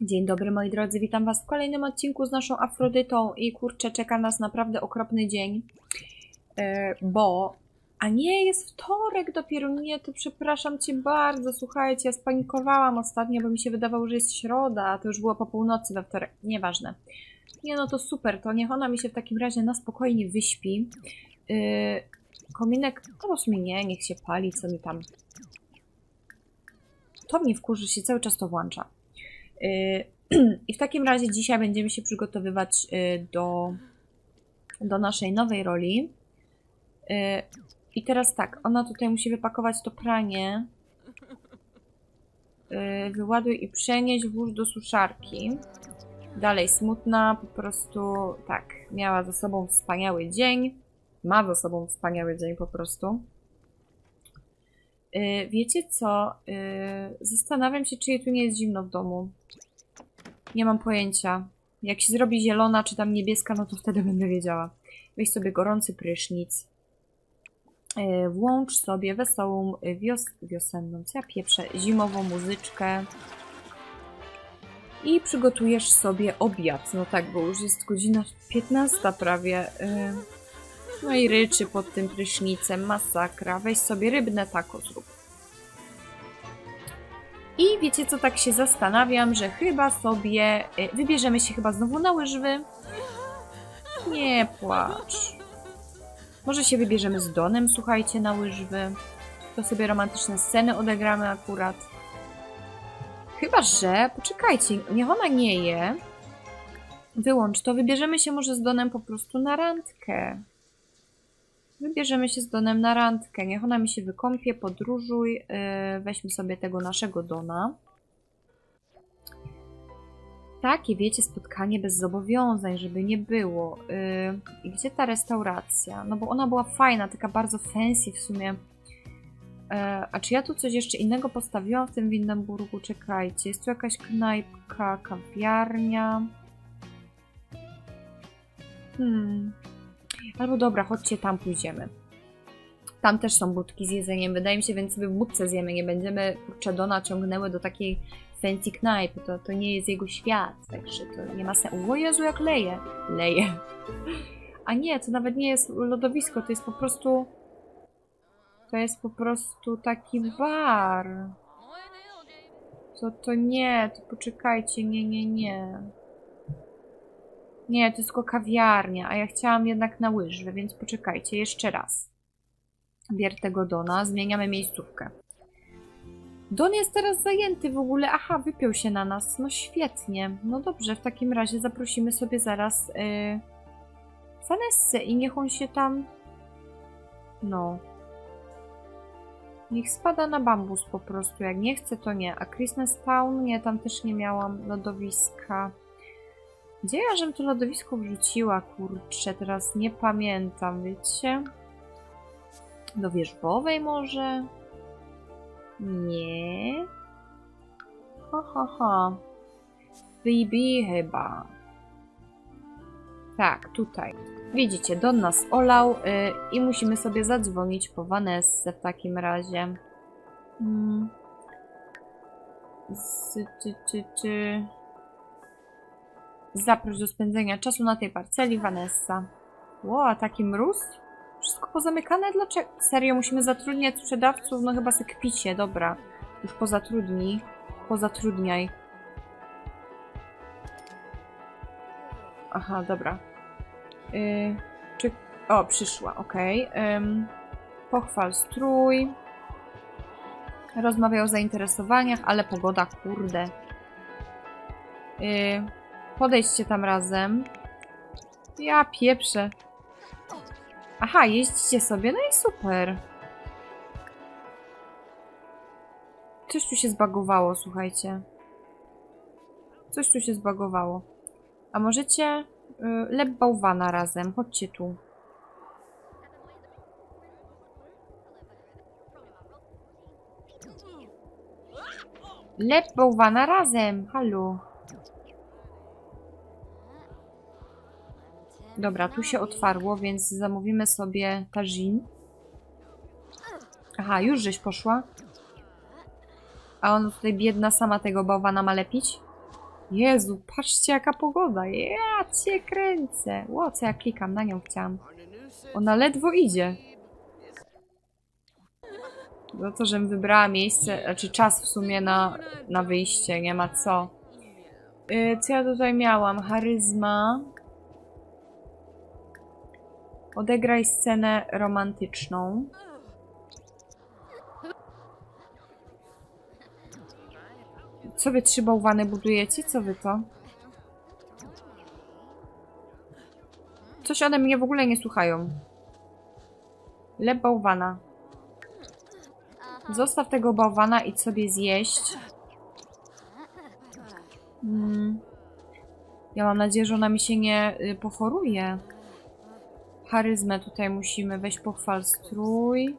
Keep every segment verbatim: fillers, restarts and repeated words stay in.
Dzień dobry moi drodzy, witam was w kolejnym odcinku z naszą Afrodytą i kurczę, czeka nas naprawdę okropny dzień, yy, bo... A nie, jest wtorek dopiero, nie, to przepraszam cię bardzo, słuchajcie, ja spanikowałam ostatnio, bo mi się wydawało, że jest środa, a to już było po północy we wtorek, nieważne. Nie no, to super, to niech ona mi się w takim razie na spokojnie wyśpi. Yy, kominek, no w sumie nie, niech się pali, co mi tam... To mnie wkurzy, się cały czas to włącza. I w takim razie dzisiaj będziemy się przygotowywać do, do naszej nowej roli. I teraz tak, ona tutaj musi wypakować to pranie. Wyładuj i przenieść, włóż do suszarki. Dalej smutna, po prostu tak, miała za sobą wspaniały dzień. Ma za sobą wspaniały dzień po prostu. Wiecie co? Zastanawiam się, czy jej tu nie jest zimno w domu. Nie mam pojęcia. Jak się zrobi zielona, czy tam niebieska, no to wtedy będę wiedziała. Weź sobie gorący prysznic. Włącz sobie wesołą wios wiosenną, co ja pieprzę, zimową muzyczkę. I przygotujesz sobie obiad. No tak, bo już jest godzina piętnasta prawie. No i ryczy pod tym prysznicem, masakra. Weź sobie rybne taco zrób. I wiecie co, tak się zastanawiam, że chyba sobie... Wybierzemy się chyba znowu na łyżwy. Nie płacz. Może się wybierzemy z Donem, słuchajcie, na łyżwy. To sobie romantyczne sceny odegramy akurat. Chyba, że... Poczekajcie, niech ona nie je. Wyłącz to. Wybierzemy się może z Donem po prostu na randkę. Wybierzemy się z Donem na randkę. Niech ona mi się wykąpie, podróżuj. Yy, weźmy sobie tego naszego Dona. Takie, wiecie, spotkanie bez zobowiązań, żeby nie było. Yy, gdzie ta restauracja? No bo ona była fajna, taka bardzo fancy w sumie. Yy, a czy ja tu coś jeszcze innego postawiłam w tym Windenburgu? Czekajcie, jest tu jakaś knajpka, kawiarnia. Hmm... Albo dobra, chodźcie, tam pójdziemy. Tam też są budki z jedzeniem, wydaje mi się, więc sobie w budce zjemy. Nie będziemy kurczę Dona ciągnęły do takiej fancy knajpy. To, to nie jest jego świat, także to nie ma sensu. O Jezu, jak leje. Leje. A nie, to nawet nie jest lodowisko, to jest po prostu... To jest po prostu taki bar. To, to nie, to poczekajcie, nie, nie, nie. Nie, to jest tylko kawiarnia, a ja chciałam jednak na łyżwy, więc poczekajcie, jeszcze raz. Bier tego Dona, zmieniamy miejscówkę. Don jest teraz zajęty w ogóle, aha, wypiął się na nas, no świetnie. No dobrze, w takim razie zaprosimy sobie zaraz yy, Vanessę i niech on się tam... No. Niech spada na bambus po prostu, jak nie chce, to nie. A Christmas Town? Nie, tam też nie miałam lodowiska. Gdzie ja żem to lodowisko wrzuciła, kurczę, teraz nie pamiętam, wiecie? Do Wierzbowej może? Nie. Ha, ha, ha. Baby chyba. Tak, tutaj. Widzicie, Don nas olał yy, i musimy sobie zadzwonić po Vanessę w takim razie. Hmm. Z, czy, czy, czy... Zaproś do spędzenia czasu na tej parceli, Vanessa. Ło, a taki mróz? Wszystko pozamykane? Dlaczego? Serio, musimy zatrudniać sprzedawców? No chyba se kpicie, dobra. Już pozatrudnij. Pozatrudniaj. Aha, dobra. Yy, czy... O, przyszła, okej. Okay. Yy, pochwal strój. Rozmawiaj o zainteresowaniach, ale pogoda, kurde. Yy... Podejdźcie tam razem. Ja pieprzę. Aha, jeździcie sobie, no i super. Coś tu się zbagowało, słuchajcie. Coś tu się zbagowało. A możecie y, lep bałwana razem, chodźcie tu. Lep bałwana razem, halo. Dobra, tu się otwarło, więc zamówimy sobie tagine. Aha, już żeś poszła. A ona tutaj biedna sama tego bałwana ma lepić? Jezu, patrzcie jaka pogoda. Ja cię kręcę. Ło, co ja klikam, na nią chciałam. Ona ledwo idzie. Za to, żebym wybrała miejsce, znaczy czas w sumie na, na wyjście, nie ma co. Yy, co ja tutaj miałam? Charyzma. Odegraj scenę romantyczną. Co wy trzy bałwany budujecie? Co wy to? Coś one mnie w ogóle nie słuchają. Lep bałwana. Zostaw tego bałwana, idź sobie zjeść. Hmm. Ja mam nadzieję, że ona mi się nie y, pochoruje. Charyzmę tutaj musimy. Weź pochwal strój.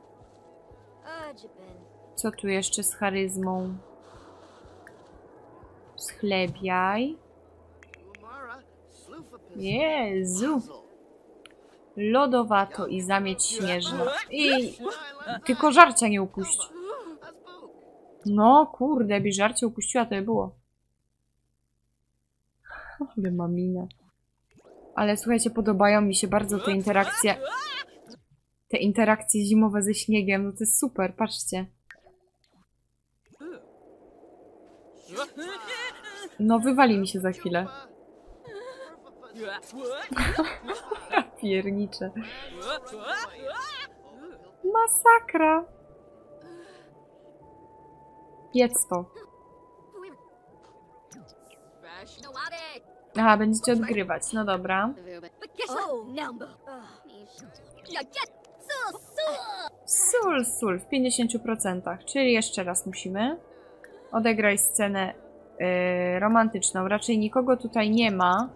Co tu jeszcze z charyzmą? Schlebiaj. Jezu. Lodowato i zamieć śnieżna. I tylko żarcia nie upuść. No kurde, by żarcie upuściła, to by było. Ale mamina. Ale słuchajcie, podobają mi się bardzo te interakcje. Te interakcje zimowe ze śniegiem. No to jest super, patrzcie. No wywali mi się za chwilę. Piernicze. Masakra. Jedz to. Aha, będziecie odgrywać. No dobra. Sól, sól w pięćdziesięciu procentach. Czyli jeszcze raz musimy. Odegraj scenę yy, romantyczną. Raczej nikogo tutaj nie ma.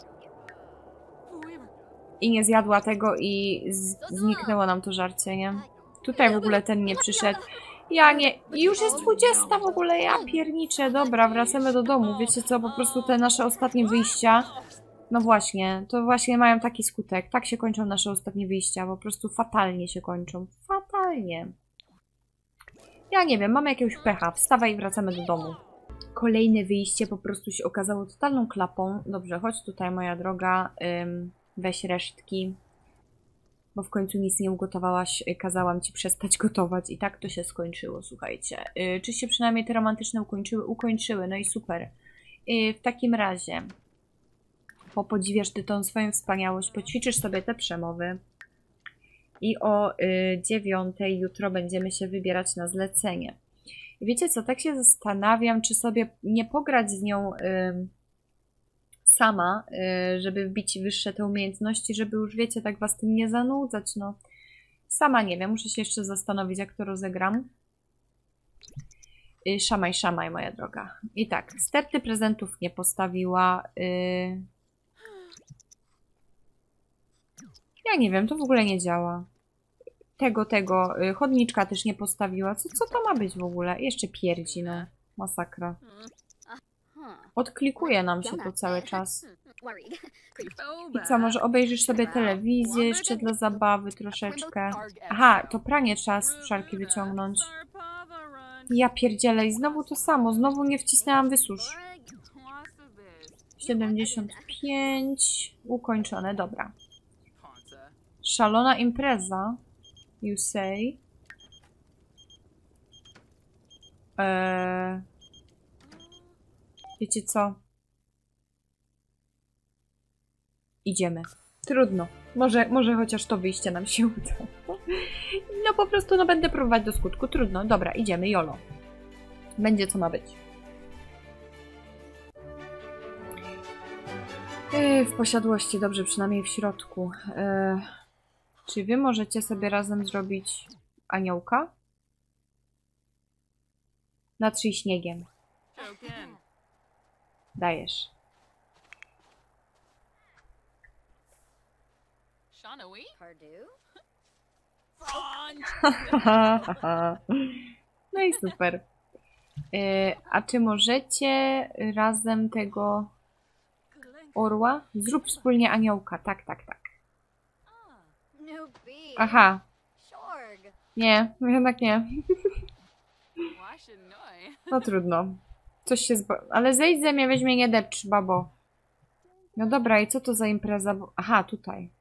I nie zjadła tego i zniknęło nam to żarcie, nie? Tutaj w ogóle ten nie przyszedł. Ja nie... Już jest dwudziesta w ogóle, ja pierniczę. Dobra, wracamy do domu. Wiecie co, po prostu te nasze ostatnie wyjścia... No właśnie, to właśnie mają taki skutek. Tak się kończą nasze ostatnie wyjścia. Po prostu fatalnie się kończą. Fatalnie. Ja nie wiem, mamy jakiegoś pecha. Wstawaj i wracamy do domu. Kolejne wyjście po prostu się okazało totalną klapą. Dobrze, chodź tutaj, moja droga. Ym, weź resztki. Bo w końcu nic nie ugotowałaś. Kazałam ci przestać gotować. I tak to się skończyło, słuchajcie. Yy, czy się przynajmniej te romantyczne ukończyły? Ukończyły, no i super. Yy, w takim razie... Popodziwiasz ty tą swoją wspaniałość, poćwiczysz sobie te przemowy i o y, dziewiątej jutro będziemy się wybierać na zlecenie. I wiecie co, tak się zastanawiam, czy sobie nie pograć z nią y, sama, y, żeby wbić wyższe te umiejętności, żeby już wiecie, tak was tym nie zanudzać, no. Sama nie wiem, muszę się jeszcze zastanowić, jak to rozegram. Y, szamaj, szamaj, moja droga. I tak, sterty prezentów nie postawiła... Y, Ja nie wiem, to w ogóle nie działa. Tego, tego, chodniczka też nie postawiła. Co, co to ma być w ogóle? Jeszcze pierdzi, no. Masakra. Odklikuje nam się to cały czas. I co, może obejrzysz sobie telewizję jeszcze dla zabawy troszeczkę? Aha, to pranie trzeba z suszarki wyciągnąć. Ja pierdzielę i znowu to samo. Znowu nie wcisnęłam wysusz. siedemdziesiąt pięć. Ukończone, dobra. Szalona impreza. You say. Eee... Wiecie co? Idziemy. Trudno. Może, może chociaż to wyjście nam się uda. No po prostu no będę próbować do skutku. Trudno. Dobra, idziemy. Jolo. Będzie co ma być. Yy, w posiadłości. Dobrze, przynajmniej w środku. Yy... Czy wy możecie sobie razem zrobić aniołka? Natrzyj śniegiem. Dajesz. No i super. Yy, a czy możecie razem tego orła? Zrób wspólnie aniołka. Tak, tak, tak. Aha. Nie, jednak nie. No trudno. Coś się zba... Ale zejdź ze mnie, weź mnie nie depcz, babo. No dobra, i co to za impreza? Aha, tutaj.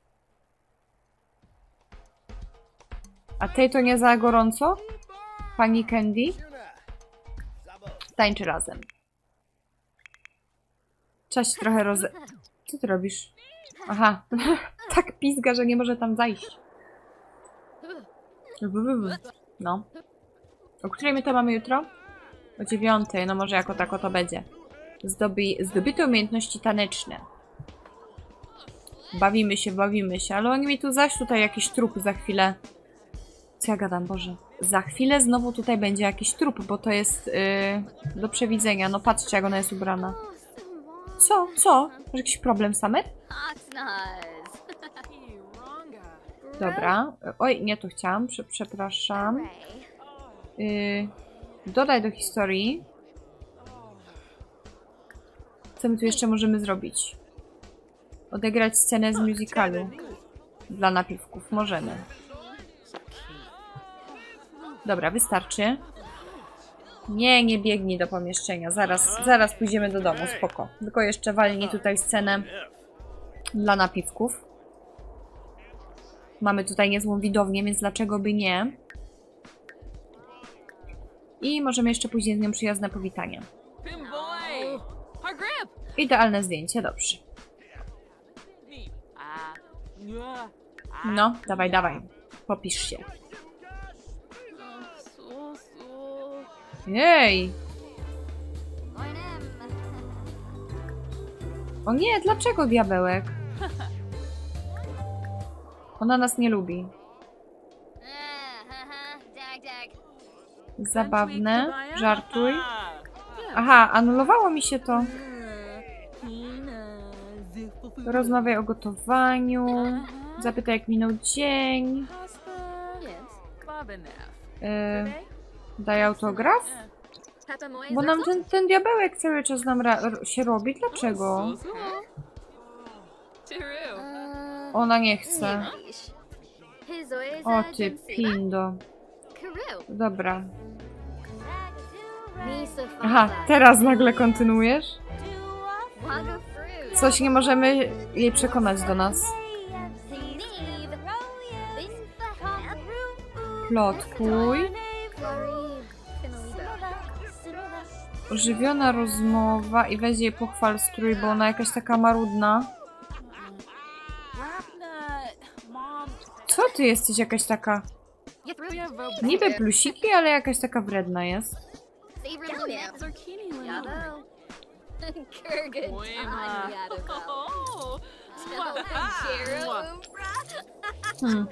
A tej to nie za gorąco? Pani Candy? Tańczy razem. Trzeba się trochę roze... Co ty robisz? Aha. Tak pizga, że nie może tam zajść. No. O której my to mamy jutro? O dziewiątej. No może jako tako to będzie. Zdobi... Zdobyte umiejętności taneczne. Bawimy się, bawimy się. Ale oni mi tu zaś tutaj jakiś trup za chwilę. Co ja gadam, Boże. Za chwilę znowu tutaj będzie jakiś trup, bo to jest yy, do przewidzenia. No patrzcie, jak ona jest ubrana. Co? Co? Masz jakiś problem, Summer? Dobra. Oj, nie to chciałam. Prze przepraszam. Yy, dodaj do historii. Co my tu jeszcze możemy zrobić? Odegrać scenę z musicalu. Dla napiwków. Możemy. Dobra, wystarczy. Nie, nie biegnij do pomieszczenia. Zaraz, zaraz pójdziemy do domu, spoko. Tylko jeszcze walnij tutaj scenę dla napiwków. Mamy tutaj niezłą widownię, więc dlaczego by nie? I możemy jeszcze później z nią przyjazne powitanie. Idealne zdjęcie, dobrze. No, dawaj, dawaj. Popisz się. Jej! O nie, dlaczego diabełek? Ona nas nie lubi. Zabawne. Żartuj. Aha, anulowało mi się to. Rozmawiaj o gotowaniu. Zapytaj, jak minął dzień. Yy, daj autograf? Bo nam ten, ten diabełek cały czas nam się robi. Dlaczego? Ona nie chce. O ty pindo. Dobra. Aha, teraz nagle kontynuujesz? Coś nie możemy jej przekonać do nas. Plotkuj. Ożywiona rozmowa i weź jej pochwal strój, bo ona jakaś taka marudna. Co ty jesteś jakaś taka... Niby plusiki, ale jakaś taka wredna jest. Hmm.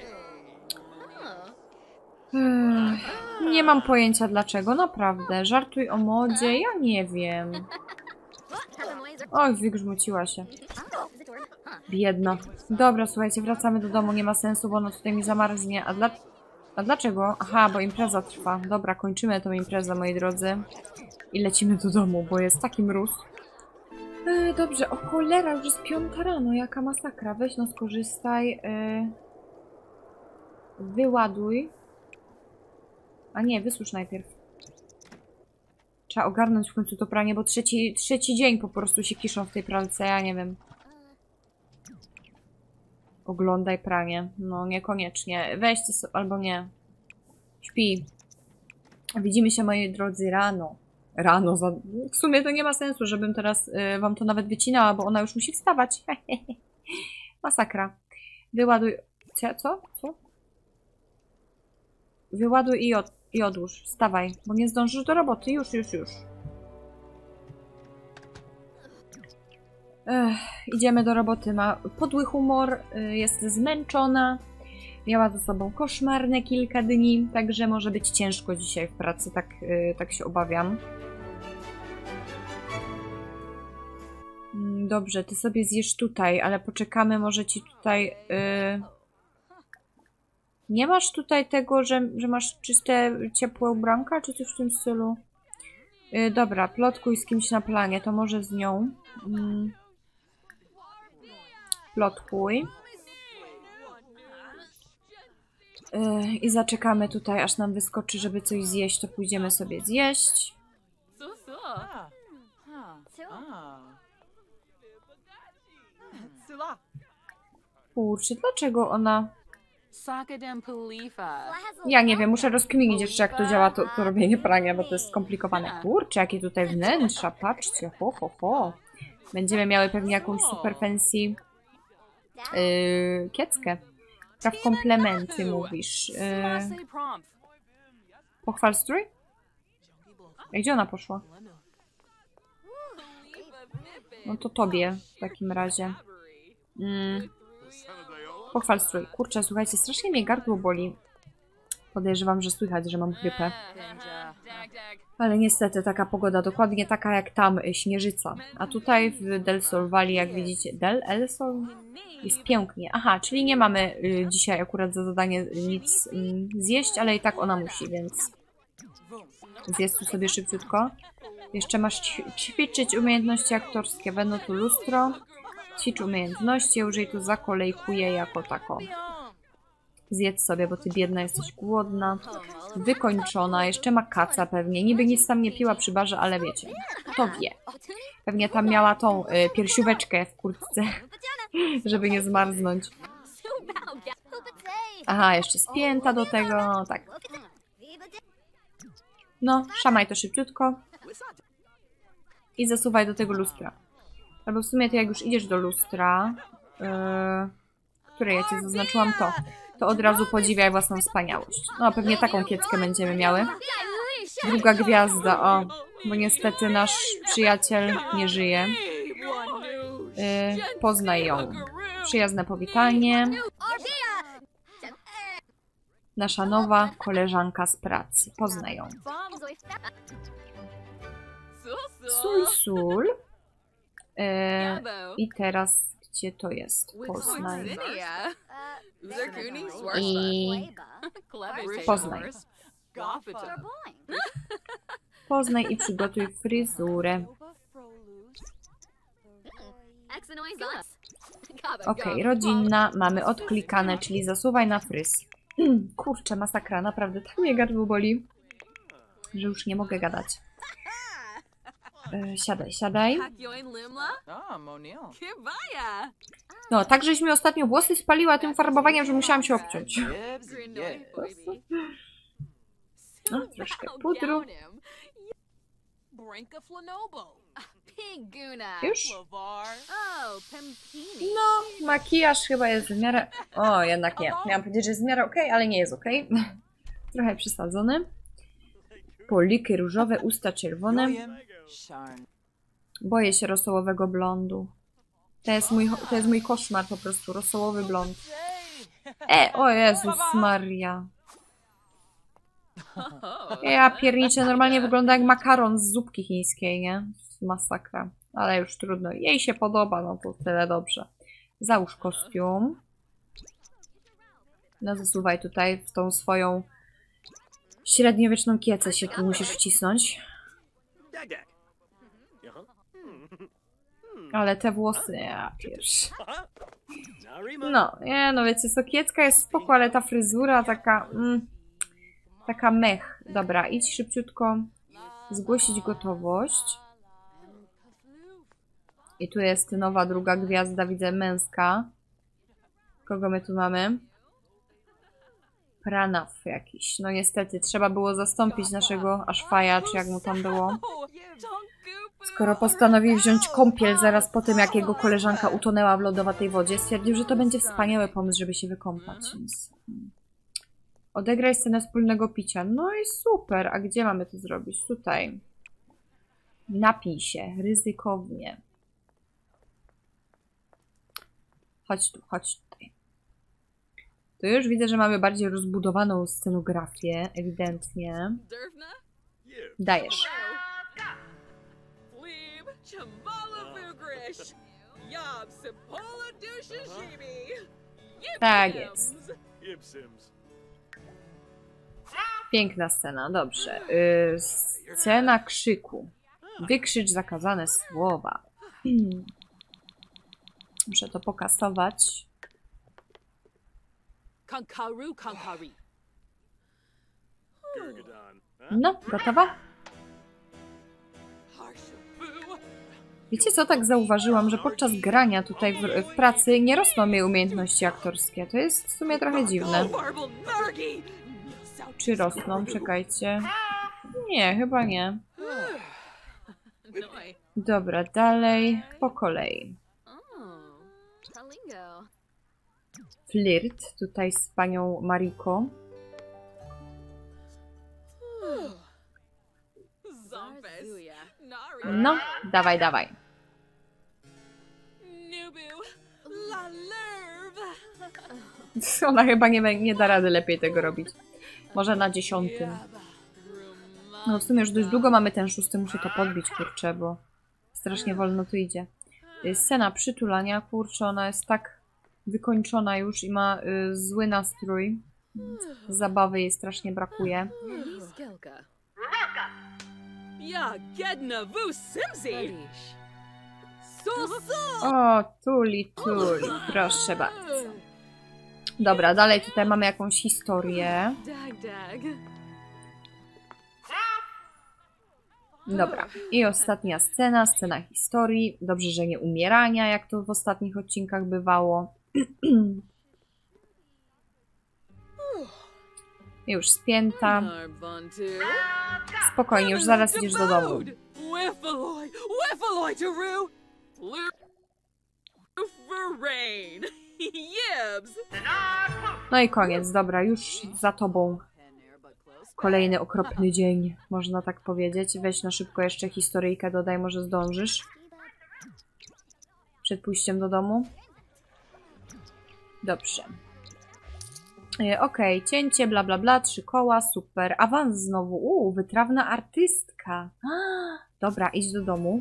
Ech, nie mam pojęcia dlaczego, naprawdę. Żartuj o modzie, ja nie wiem. Oj, wygrzmuciła się. Biedna. Dobra, słuchajcie, wracamy do domu, nie ma sensu, bo ono tutaj mi zamarznie. A, dla... A dlaczego? Aha, bo impreza trwa. Dobra, kończymy tą imprezę, moi drodzy. I lecimy do domu, bo jest taki mróz. Yy, dobrze, o cholera, już jest piąta rano, jaka masakra. Weź no, skorzystaj. Yy... Wyładuj. A nie, wysusz najpierw. Trzeba ogarnąć w końcu to pranie, bo trzeci, trzeci dzień po prostu się kiszą w tej pralce, ja nie wiem. Oglądaj pranie. No, niekoniecznie. Weź to sobie, albo nie. Śpi. Widzimy się, moi drodzy, rano. Rano. Za... W sumie to nie ma sensu, żebym teraz y, wam to nawet wycinała, bo ona już musi wstawać. Masakra. Wyładuj... Co? Co? Co? Wyładuj i, od... i odłóż. Wstawaj, bo nie zdążysz do roboty. Już, już, już. Ech, idziemy do roboty. Ma podły humor, y, jest zmęczona. Miała ze sobą koszmarne kilka dni, także może być ciężko dzisiaj w pracy, tak, y, tak się obawiam. Dobrze, ty sobie zjesz tutaj, ale poczekamy, może ci tutaj... Y... Nie masz tutaj tego, że, że masz czyste, ciepłe ubranka, czy coś w tym stylu? Y, dobra, plotkuj z kimś na planie, to może z nią. Mm. Plotkuj. Y, I zaczekamy tutaj, aż nam wyskoczy, żeby coś zjeść, to pójdziemy sobie zjeść. Kurczę, dlaczego ona... Ja nie wiem, muszę rozkminić jeszcze, jak to działa, to, to robienie prania, bo to jest skomplikowane. Kurczę, jakie tutaj wnętrza, patrzcie, ho, ho, ho. Będziemy miały pewnie jakąś super fancy yy, kieckę. Praw komplementy, mówisz. Yy, pochwal strój? A gdzie ona poszła? No to tobie w takim razie. Mm. Pochwal strój. Kurczę, słuchajcie, strasznie mnie gardło boli. Podejrzewam, że słychać, że mam grypę. Ale niestety taka pogoda, dokładnie taka jak tam, śnieżyca. A tutaj w Del Sol Valley, jak widzicie... Del? El Sol? Jest pięknie. Aha, czyli nie mamy y, dzisiaj akurat za zadanie nic y, zjeść, ale i tak ona musi, więc... Zjedz tu sobie szybciutko. Jeszcze masz ćwiczyć umiejętności aktorskie. Będą tu lustro. Ćwicz umiejętności, ja już jej tu zakolejkuję jako tako. Zjedz sobie, bo ty biedna jesteś głodna. Wykończona. Jeszcze ma kaca pewnie. Niby nic tam nie piła przy barze, ale wiecie. Kto wie. Pewnie tam miała tą y, piersióweczkę w kurtce, żeby nie zmarznąć. Aha, jeszcze spięta do tego. No, tak. No, szamaj to szybciutko. I zasuwaj do tego lustra. Albo w sumie to jak już idziesz do lustra, yy, które ja ci zaznaczyłam to, to od razu podziwiaj własną wspaniałość. No, pewnie taką kieckę będziemy miały. Druga gwiazda, o, bo niestety nasz przyjaciel nie żyje. Yy, poznaj ją. Przyjazne powitanie. Nasza nowa koleżanka z pracy. Poznaj ją. Sól, sól. E, I teraz, gdzie to jest? Poznaj. I... Poznaj. Poznaj i przygotuj fryzurę. Okej, okay, rodzinna. Mamy odklikane, czyli zasuwaj na fryz. Kurczę, masakra. Naprawdę tak mnie gardło boli, że już nie mogę gadać. E, siadaj, siadaj. No, tak żeś mi ostatnio włosy spaliła tym farbowaniem, że musiałam się obciąć. No, troszkę pudru. Już? No, makijaż chyba jest w miarę... O, jednak nie. Miałam powiedzieć, że jest w miarę okej, ale nie jest okej. Trochę przesadzony. Poliki różowe, usta czerwone. Boję się rosołowego blondu. To jest mój, to jest mój koszmar po prostu, rosołowy blond. E, o Jezus Maria. Ja pierniczę, normalnie wygląda jak makaron z zupki chińskiej, nie? Masakra. Ale już trudno. Jej się podoba, no to tyle dobrze. Załóż kostium. No zasuwaj tutaj w tą swoją średniowieczną kiecę się tu musisz wcisnąć. Ale te włosy, ja pierwszy. No, nie, no wiecie, sokiecka jest spoko, ale ta fryzura taka... Mm, taka mech. Dobra, idź szybciutko zgłosić gotowość. I tu jest nowa druga gwiazda, widzę, męska. Kogo my tu mamy? Pranaw jakiś. No niestety, trzeba było zastąpić naszego Ashfaya, czy jak mu tam było. Skoro postanowił wziąć kąpiel zaraz po tym, jak jego koleżanka utonęła w lodowatej wodzie, stwierdził, że to będzie wspaniały pomysł, żeby się wykąpać. Więc... Odegraj scenę wspólnego picia. No i super. A gdzie mamy to zrobić? Tutaj. Napij się. Ryzykownie. Chodź tu, chodź tutaj. Tu już widzę, że mamy bardziej rozbudowaną scenografię, ewidentnie. Dajesz. Tak jest. Piękna scena, dobrze. Yy, scena krzyku. Wykrzycz zakazane słowa. Hmm. Muszę to pokasować. No, gotowa? Wiecie co, tak zauważyłam, że podczas grania tutaj w, w pracy nie rosną mi umiejętności aktorskie. To jest w sumie trochę dziwne. Czy rosną? Czekajcie. Nie, chyba nie. Dobra, dalej. Po kolei. Flirt tutaj z panią Mariko. No, dawaj, dawaj. Ona chyba nie, nie da rady lepiej tego robić. Może na dziesiątym. No w sumie już dość długo mamy ten szósty, muszę to podbić, kurczę, bo strasznie wolno to idzie. Scena przytulania, kurczę, ona jest tak wykończona już i ma y, zły nastrój. Zabawy jej strasznie brakuje. O, tuli, tuli, proszę bardzo. Dobra, dalej tutaj mamy jakąś historię. Dobra, i ostatnia scena, scena historii. Dobrze, że nie umierania, jak to w ostatnich odcinkach bywało. Już spięta. Spokojnie, już zaraz idziesz do domu. No i koniec, dobra, już za tobą. Kolejny okropny dzień, można tak powiedzieć. Weź na szybko jeszcze historyjkę, dodaj, może zdążysz. Przed pójściem do domu. Dobrze. Okej, okay, cięcie, bla bla bla, trzy koła, super. Awans znowu, uuu, wytrawna artystka. Dobra, idź do domu.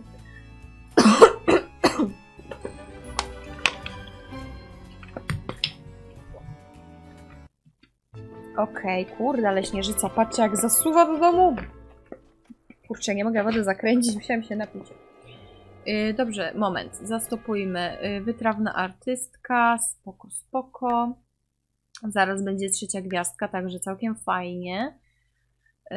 Okej, okay, kurde, ale śnieżyca, patrzcie jak zasuwa do domu. Kurczę, nie mogę wody zakręcić, musiałam się napić. Yy, dobrze, moment, zastopujmy. Yy, wytrawna artystka, spoko, spoko. Zaraz będzie trzecia gwiazdka, także całkiem fajnie. Yy...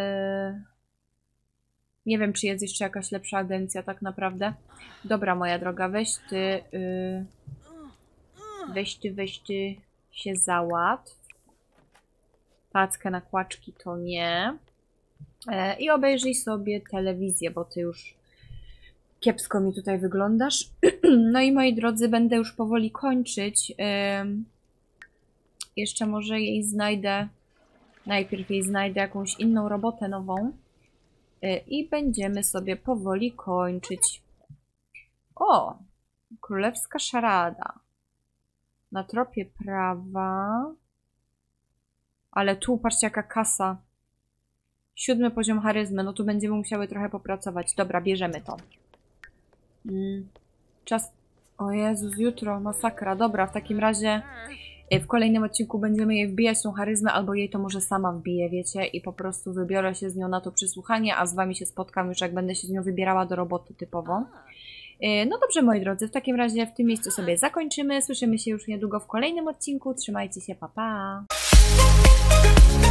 Nie wiem, czy jest jeszcze jakaś lepsza agencja tak naprawdę. Dobra, moja droga, weź ty... Yy... Weź ty, weź ty się załatw. Packę na kłaczki to nie. Yy, I obejrzyj sobie telewizję, bo ty już kiepsko mi tutaj wyglądasz. No i moi drodzy, będę już powoli kończyć. Yy... Jeszcze może jej znajdę, najpierw jej znajdę jakąś inną robotę nową yy, i będziemy sobie powoli kończyć. O! Królewska szarada. Na tropie prawa. Ale tu, patrzcie jaka kasa. Siódmy poziom charyzmy, no tu będziemy musiały trochę popracować. Dobra, bierzemy to. Mm, czas... O Jezus, jutro, masakra. Dobra, w takim razie... W kolejnym odcinku będziemy jej wbijać tą charyzmę, albo jej to może sama wbije, wiecie, i po prostu wybiorę się z nią na to przysłuchanie, a z wami się spotkam już, jak będę się z nią wybierała do roboty typowo. No dobrze, moi drodzy, w takim razie w tym miejscu sobie zakończymy. Słyszymy się już niedługo w kolejnym odcinku. Trzymajcie się, pa pa!